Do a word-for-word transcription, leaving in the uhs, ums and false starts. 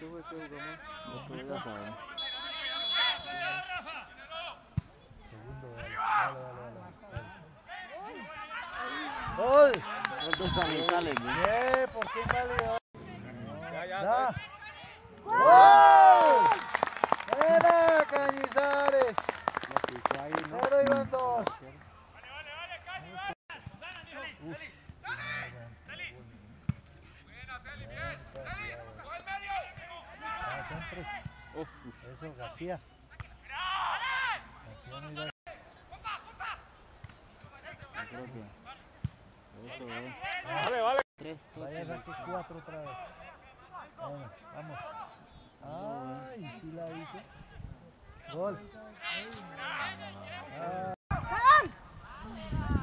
¿Qué fue que jugamos? Esto ya saben. Segundo, dale, dale, dale, dale. ¡Gol! Los dos Canizales, ¿no? ¿Qué? ¿Por qué inválido? Ya, ya. ¡Ya! ¡Gol! ¡Buena, Cañizares! Lo pisó ahí, ¿no? Cero iban dos. Uf, Eso, García. García no iba. yo creo que... Eso, eh. Vale, vale. Tres Vaya, toques. saque cuatro otra vez. Bueno, vamos. Ay, sí la hizo. Gol. Ah.